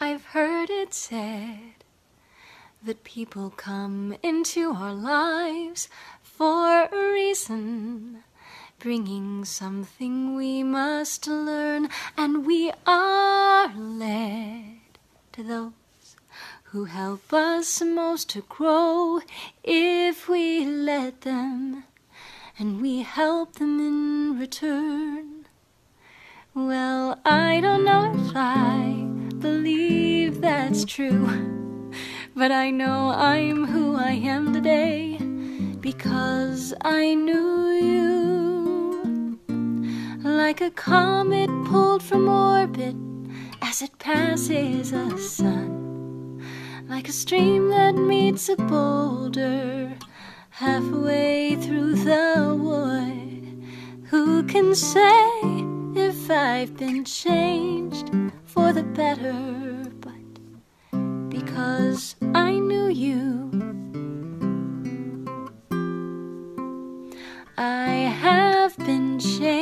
I've heard it said that people come into our lives for a reason, bringing something we must learn, and we are led to those who help us most to grow if we let them, and we help them in return. Well, I don't know if I believe that's true, but I know I'm who I am today because I knew you. Like a comet pulled from orbit as it passes a sun, like a stream that meets a boulder halfway through the wood. Who can say if I've been changed for the better? But because I knew you, I have been changed.